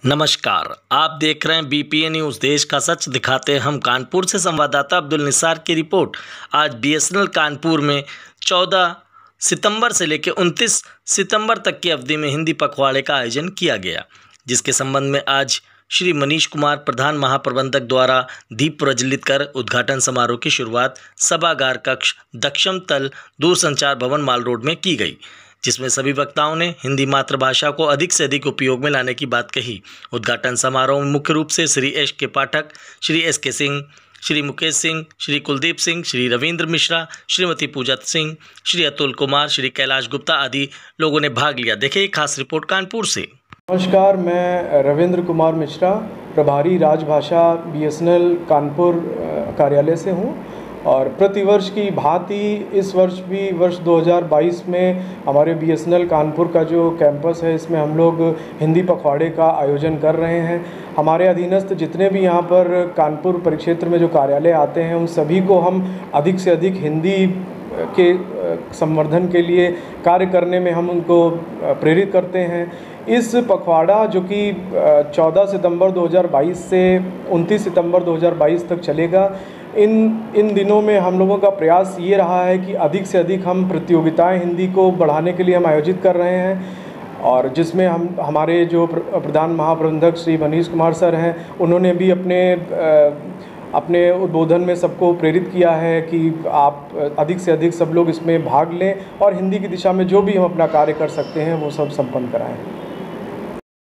नमस्कार, आप देख रहे हैं बीपीए न्यूज़। देश का सच दिखाते हैं हम। कानपुर से संवाददाता अब्दुल निसार की रिपोर्ट। आज बीएसएनएल कानपुर में 14 सितंबर से लेकर 29 सितंबर तक की अवधि में हिंदी पखवाड़े का आयोजन किया गया, जिसके संबंध में आज श्री मनीष कुमार, प्रधान महाप्रबंधक द्वारा दीप प्रज्वलित कर उद्घाटन समारोह की शुरुआत सभागार कक्ष दक्षम तल दूरसंचार भवन माल रोड में की गई, जिसमें सभी वक्ताओं ने हिंदी मातृभाषा को अधिक से अधिक उपयोग में लाने की बात कही। उद्घाटन समारोह में मुख्य रूप से श्री एस के पाठक, श्री एस के सिंह, श्री मुकेश सिंह, श्री कुलदीप सिंह, श्री रविंद्र मिश्रा, श्रीमती पूजा सिंह, श्री अतुल कुमार, श्री कैलाश गुप्ता आदि लोगों ने भाग लिया। देखिए एक खास रिपोर्ट कानपुर से। नमस्कार, मैं रविंद्र कुमार मिश्रा, प्रभारी राजभाषा बीएसएनएल कानपुर कार्यालय से हूँ। और प्रतिवर्ष की भांति इस वर्ष भी वर्ष 2022 में हमारे बीएसएनएल कानपुर का जो कैंपस है, इसमें हम लोग हिंदी पखवाड़े का आयोजन कर रहे हैं। हमारे अधीनस्थ जितने भी यहाँ पर कानपुर परिक्षेत्र में जो कार्यालय आते हैं, उन सभी को हम अधिक से अधिक हिंदी के संवर्धन के लिए कार्य करने में हम उनको प्रेरित करते हैं। इस पखवाड़ा जो कि 14 सितंबर 2022 से 29 सितंबर 2022 तक चलेगा, इन दिनों में हम लोगों का प्रयास ये रहा है कि अधिक से अधिक हम प्रतियोगिताएं हिंदी को बढ़ाने के लिए हम आयोजित कर रहे हैं। और जिसमें हमारे जो प्रधान महाप्रबंधक श्री मनीष कुमार सर हैं, उन्होंने भी अपने उद्बोधन में सबको प्रेरित किया है कि आप अधिक से अधिक सब लोग इसमें भाग लें और हिंदी की दिशा में जो भी हम अपना कार्य कर सकते हैं वो सब संपन्न कराएं।